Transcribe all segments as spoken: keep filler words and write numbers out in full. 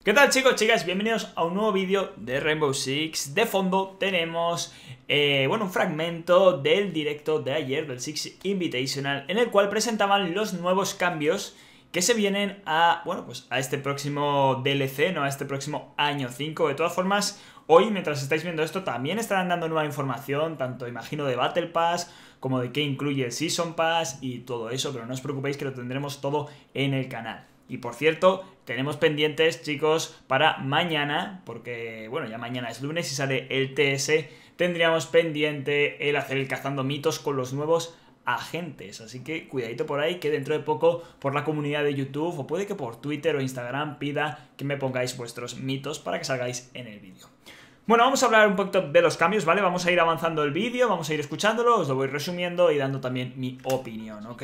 ¿Qué tal, chicos, chicas? Bienvenidos a un nuevo vídeo de Rainbow Six. De fondo tenemos, eh, bueno, un fragmento del directo de ayer, del Six Invitational, en el cual presentaban los nuevos cambios que se vienen a, bueno, pues a este próximo D L C, ¿no? A este próximo año cinco. De todas formas, hoy, mientras estáis viendo esto, también estarán dando nueva información, tanto, imagino, de Battle Pass, como de qué incluye el Season Pass y todo eso, pero no os preocupéis que lo tendremos todo en el canal. Y por cierto, tenemos pendientes, chicos, para mañana, porque, bueno, ya mañana es lunes y sale el T S, tendríamos pendiente el hacer el cazando mitos con los nuevos agentes. Así que cuidadito por ahí, que dentro de poco por la comunidad de YouTube, o puede que por Twitter o Instagram, pida que me pongáis vuestros mitos para que salgáis en el vídeo. Bueno, vamos a hablar un poquito de los cambios, ¿vale? Vamos a ir avanzando el vídeo, vamos a ir escuchándolo, os lo voy resumiendo y dando también mi opinión, ¿ok?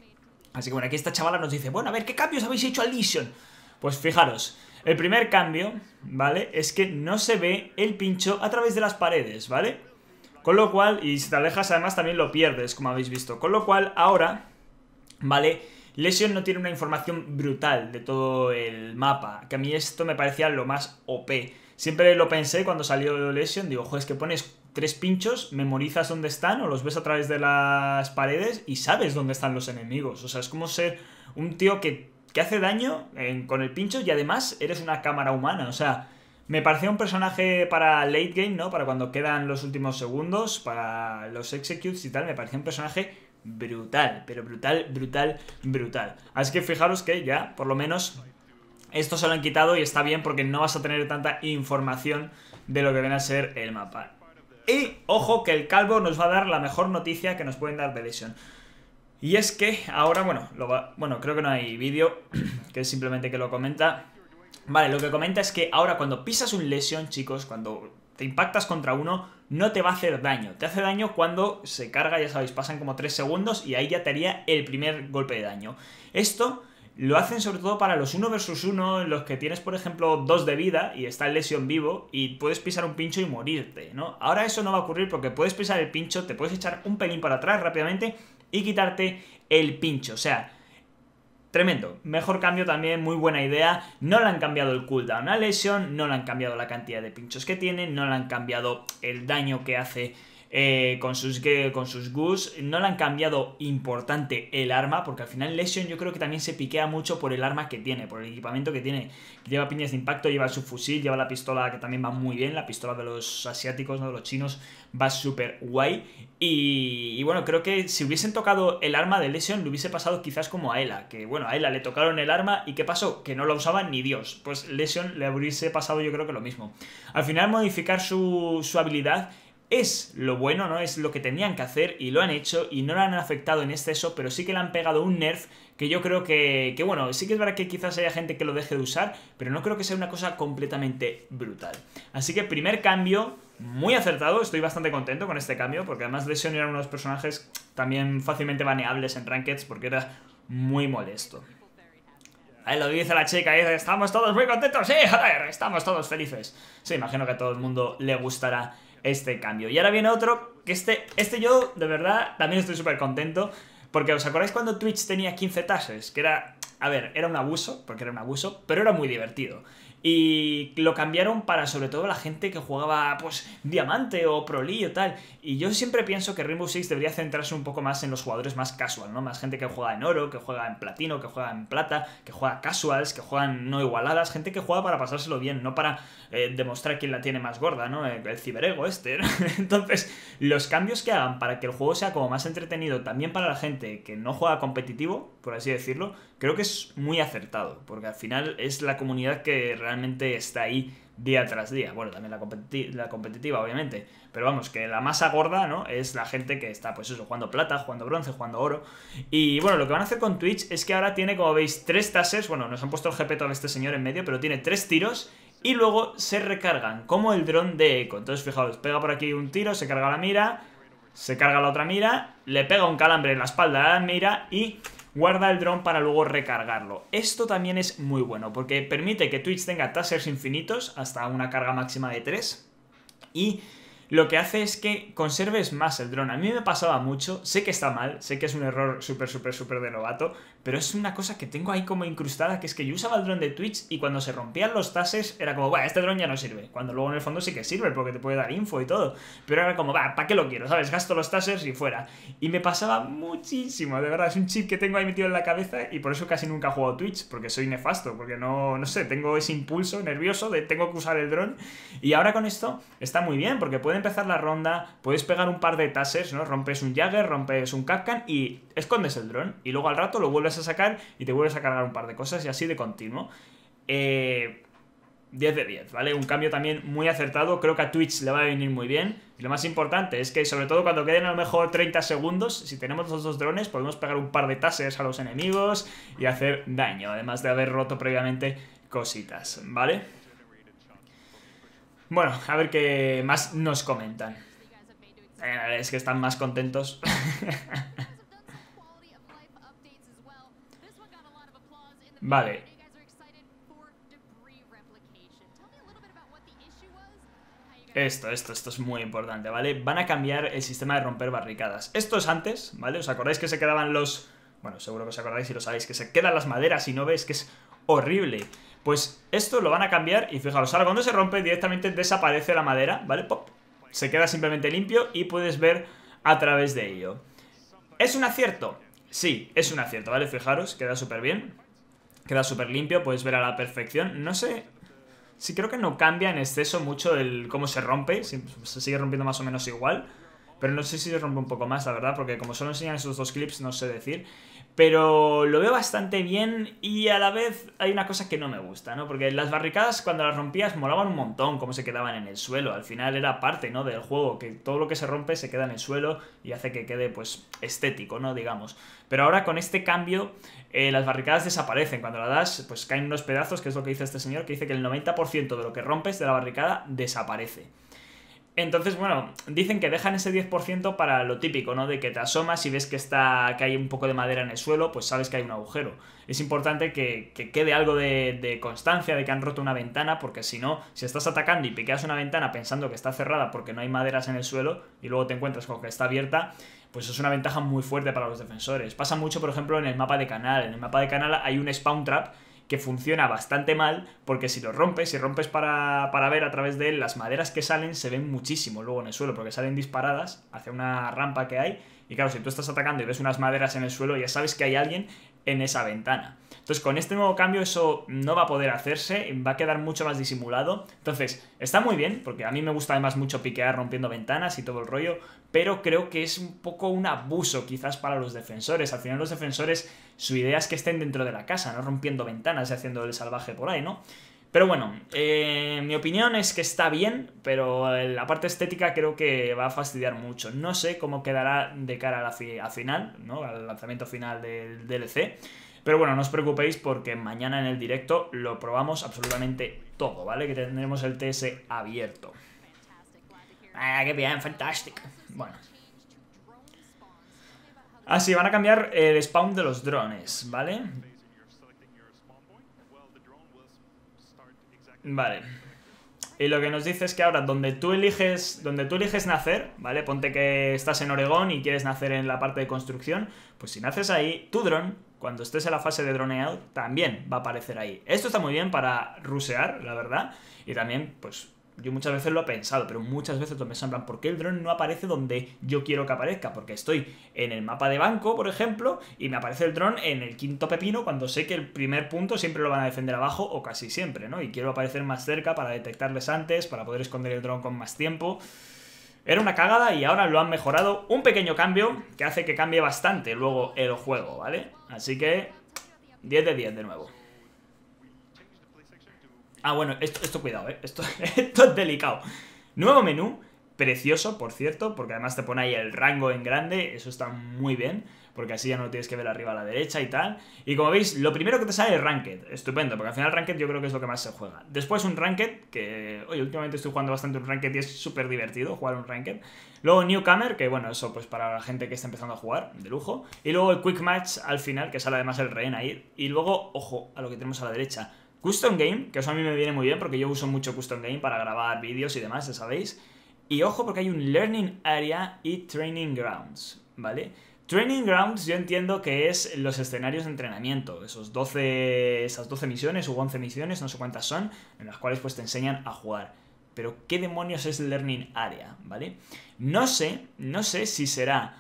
Así que bueno, aquí esta chavala nos dice, bueno, a ver, ¿qué cambios habéis hecho al Lesion? Pues fijaros, el primer cambio, ¿vale? Es que no se ve el pincho a través de las paredes, ¿vale? Con lo cual, y si te alejas además también lo pierdes, como habéis visto. Con lo cual, ahora, ¿vale? Lesion no tiene una información brutal de todo el mapa, que a mí esto me parecía lo más O P. Siempre lo pensé cuando salió Lesion, digo, joder, es que pones tres pinchos, memorizas dónde están o los ves a través de las paredes y sabes dónde están los enemigos. O sea, es como ser un tío que, que hace daño en, con el pincho y además eres una cámara humana. O sea, me parecía un personaje para late game, ¿no? Para cuando quedan los últimos segundos, para los executes y tal, me parecía un personaje brutal, pero brutal, brutal, brutal. Así que fijaros que ya, por lo menos, esto se lo han quitado y está bien porque no vas a tener tanta información de lo que viene a ser el mapa. Y ojo que el calvo nos va a dar la mejor noticia que nos pueden dar de Lesion. Y es que ahora, bueno, lo va, bueno, creo que no hay vídeo, que es simplemente que lo comenta. Vale, lo que comenta es que ahora cuando pisas un Lesion, chicos, cuando te impactas contra uno, no te va a hacer daño. Te hace daño cuando se carga, ya sabéis, pasan como tres segundos y ahí ya te haría el primer golpe de daño. Esto lo hacen sobre todo para los uno versus uno, en los que tienes, por ejemplo, dos de vida y está el Lesion vivo y puedes pisar un pincho y morirte, ¿no? Ahora eso no va a ocurrir porque puedes pisar el pincho, te puedes echar un pelín para atrás rápidamente y quitarte el pincho. O sea, tremendo. Mejor cambio también, muy buena idea. No le han cambiado el cooldown a Lesion, no le han cambiado la cantidad de pinchos que tiene, no le han cambiado el daño que hace Eh, con sus con sus Gus, no le han cambiado importante el arma, porque al final Lesion yo creo que también se piquea mucho por el arma que tiene, por el equipamiento que tiene. Lleva piñas de impacto, lleva su fusil, lleva la pistola que también va muy bien, la pistola de los asiáticos, no de los chinos, va súper guay. Y, y bueno, creo que si hubiesen tocado el arma de Lesion, le hubiese pasado quizás como a Ela, que bueno, a Ela le tocaron el arma y ¿qué pasó? Que no lo usaba ni Dios. Pues Lesion le hubiese pasado yo creo que lo mismo. Al final modificar su, su habilidad es lo bueno, ¿no? Es lo que tenían que hacer y lo han hecho y no lo han afectado en exceso, pero sí que le han pegado un nerf que yo creo que, que, bueno, sí que es verdad que quizás haya gente que lo deje de usar, pero no creo que sea una cosa completamente brutal. Así que primer cambio, muy acertado, estoy bastante contento con este cambio, porque además Lesion era uno de los personajes también fácilmente baneables en Rankeds porque era muy molesto. Ahí lo dice la chica, dice, estamos todos muy contentos, sí, joder, estamos todos felices. Sí, imagino que a todo el mundo le gustará este cambio. Y ahora viene otro, que este, este yo, de verdad, también estoy súper contento, porque ¿os acordáis cuando Twitch tenía quince tashes? Que era, a ver, era un abuso, porque era un abuso, pero era muy divertido. Y lo cambiaron para sobre todo la gente que jugaba, pues, Diamante o Pro League o tal. Y yo siempre pienso que Rainbow Six debería centrarse un poco más en los jugadores más casual, ¿no? Más gente que juega en oro, que juega en platino, que juega en plata, que juega casuals, que juegan no igualadas. Gente que juega para pasárselo bien, no para eh, demostrar quién la tiene más gorda, ¿no? El, el ciberego este, ¿no? Entonces, los cambios que hagan para que el juego sea como más entretenido también para la gente que no juega competitivo, por así decirlo, creo que es muy acertado, porque al final es la comunidad que realmente está ahí día tras día. Bueno, también la, competi la competitiva, obviamente, pero vamos, que la masa gorda, ¿no? Es la gente que está, pues eso, jugando plata, jugando bronce, jugando oro. Y bueno, lo que van a hacer con Twitch es que ahora tiene, como veis, tres tasers. Bueno, nos han puesto el G P todo este señor en medio, pero tiene tres tiros y luego se recargan, como el dron de eco. Entonces, fijaos, pega por aquí un tiro, se carga la mira, se carga la otra mira, le pega un calambre en la espalda a la mira y guarda el dron para luego recargarlo. Esto también es muy bueno porque permite que Twitch tenga tasers infinitos hasta una carga máxima de tres y lo que hace es que conserves más el dron. A mí me pasaba mucho, sé que está mal, sé que es un error súper, súper, súper de novato, pero es una cosa que tengo ahí como incrustada, que es que yo usaba el dron de Twitch y cuando se rompían los tasers era como, bueno, este dron ya no sirve, cuando luego en el fondo sí que sirve porque te puede dar info y todo, pero era como, va, ¿para qué lo quiero? ¿Sabes? Gasto los tasers y fuera. Y me pasaba muchísimo, de verdad, es un chip que tengo ahí metido en la cabeza y por eso casi nunca he jugado Twitch, porque soy nefasto, porque no, no sé, tengo ese impulso nervioso de tengo que usar el dron. Y ahora con esto está muy bien, porque puede empezar la ronda, puedes pegar un par de tasers, ¿no? Rompes un Jagger, rompes un Kapkan y escondes el dron. Y luego al rato lo vuelves a sacar y te vuelves a cargar un par de cosas y así de continuo. Eh... diez de diez, ¿vale? Un cambio también muy acertado, creo que a Twitch le va a venir muy bien. Y lo más importante es que, sobre todo cuando queden a lo mejor treinta segundos, si tenemos los dos drones, podemos pegar un par de tasers a los enemigos y hacer daño, además de haber roto previamente cositas, ¿vale? Bueno, a ver qué más nos comentan. Eh, es que están más contentos. Vale. Esto, esto, esto es muy importante, ¿vale? Van a cambiar el sistema de romper barricadas. Esto es antes, ¿vale? ¿Os acordáis que se quedaban los... Bueno, seguro que os acordáis y lo sabéis, que se quedan las maderas y no ves que es horrible. Pues esto lo van a cambiar y fijaros, ahora cuando se rompe directamente desaparece la madera, ¿vale? Pop. Se queda simplemente limpio y puedes ver a través de ello. ¿Es un acierto? Sí, es un acierto, ¿vale? Fijaros, queda súper bien. Queda súper limpio, puedes ver a la perfección. No sé... Sí, creo que no cambia en exceso mucho el cómo se rompe. Se sigue rompiendo más o menos igual. Pero no sé si se rompe un poco más, la verdad, porque como solo enseñan esos dos clips, no sé decir. Pero lo veo bastante bien y a la vez hay una cosa que no me gusta, ¿no? Porque las barricadas cuando las rompías molaban un montón cómo se quedaban en el suelo. Al final era parte, ¿no? Del juego, que todo lo que se rompe se queda en el suelo y hace que quede, pues, estético, ¿no? Digamos. Pero ahora con este cambio, eh, las barricadas desaparecen. Cuando la das, pues caen unos pedazos, que es lo que dice este señor, que dice que el noventa por ciento de lo que rompes de la barricada desaparece. Entonces, bueno, dicen que dejan ese diez por ciento para lo típico, ¿no? De que te asomas y ves que está que hay un poco de madera en el suelo, pues sabes que hay un agujero. Es importante que, que quede algo de, de constancia de que han roto una ventana, porque si no, si estás atacando y piqueas una ventana pensando que está cerrada porque no hay maderas en el suelo y luego te encuentras con que está abierta, pues es una ventaja muy fuerte para los defensores. Pasa mucho, por ejemplo, en el mapa de canal. En el mapa de canal hay un spawn trap que funciona bastante mal, porque si lo rompes, si rompes para, para ver a través de él, las maderas que salen se ven muchísimo luego en el suelo, porque salen disparadas hacia una rampa que hay, y claro, si tú estás atacando y ves unas maderas en el suelo, ya sabes que hay alguien en esa ventana. Entonces, con este nuevo cambio eso no va a poder hacerse, va a quedar mucho más disimulado. Entonces, está muy bien, porque a mí me gusta además mucho piquear rompiendo ventanas y todo el rollo, pero creo que es un poco un abuso quizás para los defensores. Al final los defensores, su idea es que estén dentro de la casa, no rompiendo ventanas y haciendo el salvaje por ahí, ¿no? Pero bueno, eh, mi opinión es que está bien, pero la parte estética creo que va a fastidiar mucho. No sé cómo quedará de cara a la fi a final, ¿no? Al lanzamiento final del D L C. Pero bueno, no os preocupéis porque mañana en el directo lo probamos absolutamente todo, ¿vale? Que tendremos el T S abierto. ¡Ah, qué bien! ¡Fantástico! Bueno. Ah, sí, van a cambiar el spawn de los drones, ¿vale? Vale. Y lo que nos dice es que ahora donde tú eliges donde tú eliges nacer, ¿vale? Ponte que estás en Oregón y quieres nacer en la parte de construcción, pues si naces ahí, tu dron, cuando estés en la fase de droneado, también va a aparecer ahí. Esto está muy bien para rusear, la verdad, y también, pues, yo muchas veces lo he pensado, pero muchas veces lo he pensado en plan, ¿por qué el dron no aparece donde yo quiero que aparezca? Porque estoy en el mapa de banco, por ejemplo, y me aparece el dron en el quinto pepino cuando sé que el primer punto siempre lo van a defender abajo, o casi siempre, ¿no? Y quiero aparecer más cerca para detectarles antes, para poder esconder el dron con más tiempo. Era una cagada y ahora lo han mejorado. Un pequeño cambio que hace que cambie bastante luego el juego, ¿vale? Así que diez de diez de nuevo. Ah, bueno, esto, esto cuidado, ¿eh? Esto, esto es delicado. Nuevo menú, precioso, por cierto, porque además te pone ahí el rango en grande. Eso está muy bien, porque así ya no lo tienes que ver arriba a la derecha y tal. Y como veis, lo primero que te sale es Ranked. Estupendo, porque al final Ranked yo creo que es lo que más se juega. Después un Ranked, que, oye, últimamente estoy jugando bastante un Ranked y es súper divertido jugar un Ranked. Luego Newcomer, que bueno, eso pues para la gente que está empezando a jugar, de lujo. Y luego el Quick Match al final, que sale además el rehén ahí. Y luego, ojo, a lo que tenemos a la derecha. Custom Game, que eso a mí me viene muy bien porque yo uso mucho Custom Game para grabar vídeos y demás, ya sabéis. Y ojo porque hay un Learning Area y Training Grounds, ¿vale? Training Grounds yo entiendo que es los escenarios de entrenamiento, esos doce, esas doce misiones u once misiones, no sé cuántas son, en las cuales pues te enseñan a jugar. Pero ¿qué demonios es Learning Area? ¿Vale? No sé, no sé si será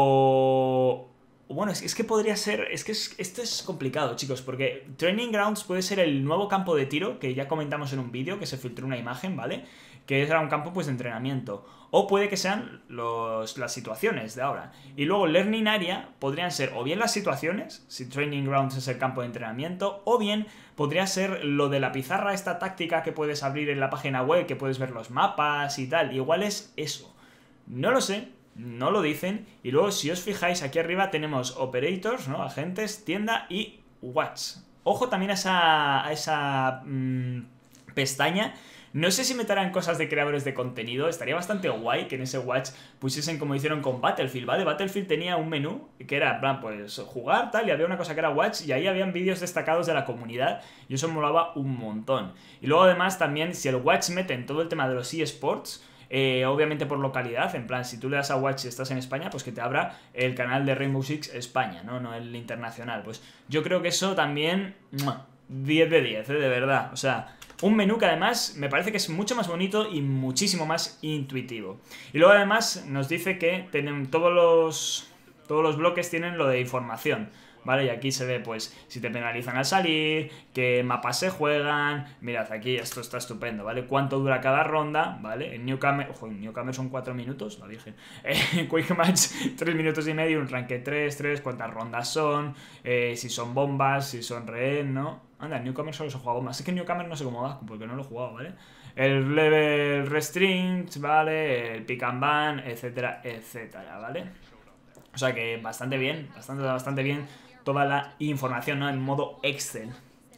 o... Bueno, es, es que podría ser... Es que es, esto es complicado, chicos, porque Training Grounds puede ser el nuevo campo de tiro, que ya comentamos en un vídeo, que se filtró una imagen, ¿vale? Que era un campo pues de entrenamiento. O puede que sean los, las situaciones de ahora. Y luego Learning Area podrían ser o bien las situaciones, si Training Grounds es el campo de entrenamiento, o bien podría ser lo de la pizarra, esta táctica que puedes abrir en la página web, que puedes ver los mapas y tal. Igual es eso. No lo sé. No lo dicen. Y luego, si os fijáis, aquí arriba tenemos Operators, ¿no? Agentes, tienda y Watch. Ojo también a esa, a esa mmm, pestaña. No sé si meterán cosas de creadores de contenido. Estaría bastante guay que en ese Watch pusiesen como hicieron con Battlefield, ¿vale? Battlefield tenía un menú que era, en plan, pues jugar, tal, y había una cosa que era Watch, y ahí habían vídeos destacados de la comunidad, y eso molaba un montón. Y luego además también, si el Watch mete en todo el tema de los eSports, Eh, obviamente por localidad, en plan, si tú le das a Watch y estás en España, pues que te abra el canal de Rainbow Six España, ¿no? No el internacional. Pues yo creo que eso también, ¡mua! diez de diez, ¿eh? De verdad. O sea, un menú que además me parece que es mucho más bonito y muchísimo más intuitivo. Y luego además nos dice que tienen todos los, todos los bloques tienen lo de información, ¿vale? Y aquí se ve, pues, si te penalizan al salir, qué mapas se juegan. Mirad, aquí esto está estupendo, ¿vale? Cuánto dura cada ronda, ¿vale? En Newcomer, ojo, en Newcomer son cuatro minutos, la virgen. En Quick Match, tres minutos y medio, un Ranked tres, tres, cuántas rondas son, eh, si son bombas, si son rehén, ¿no? Anda, en Newcomer solo se juega bombas. Es que en Newcomer no sé cómo va, porque no lo he jugado, ¿vale? El level restrict, ¿vale? El pick and ban, etcétera, etcétera, ¿vale? O sea que bastante bien, bastante, bastante bien toda la información, ¿no? En modo Excel.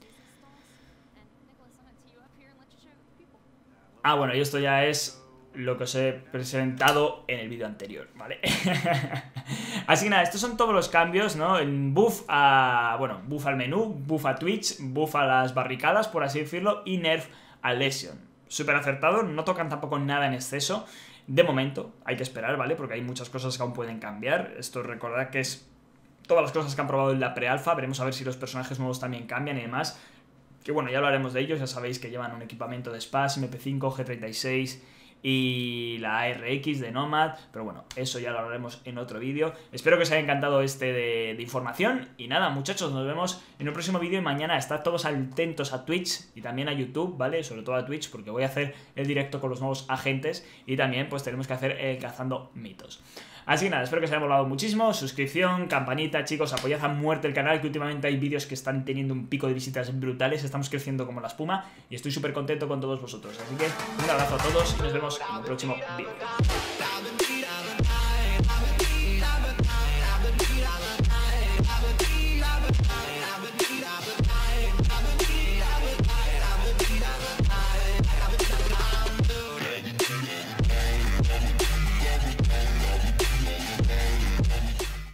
Ah, bueno, y esto ya es lo que os he presentado en el vídeo anterior, ¿vale? Así que nada, estos son todos los cambios, ¿no? En buff a... Bueno, buff al menú, buff a Twitch, buff a las barricadas, por así decirlo, y nerf a Lesion. Súper acertado, no tocan tampoco nada en exceso. De momento, hay que esperar, ¿vale? Porque hay muchas cosas que aún pueden cambiar. Esto recordad que es todas las cosas que han probado en la pre-alfa. Veremos a ver si los personajes nuevos también cambian y demás. Que bueno, ya hablaremos de ellos. Ya sabéis que llevan un equipamiento de Spaz, M P cinco, G treinta y seis y la A R X de Nomad. Pero bueno, eso ya lo hablaremos en otro vídeo. Espero que os haya encantado este de, de información. Y nada, muchachos, nos vemos en un próximo vídeo. Y mañana estad todos atentos a Twitch y también a YouTube, ¿vale? Sobre todo a Twitch, porque voy a hacer el directo con los nuevos agentes. Y también pues tenemos que hacer el Cazando Mitos. Así que nada, espero que os haya molado muchísimo. Suscripción, campanita, chicos, apoyad a muerte el canal, que últimamente hay vídeos que están teniendo un pico de visitas brutales. Estamos creciendo como la espuma y estoy súper contento con todos vosotros. Así que un abrazo a todos y nos vemos en el próximo vídeo.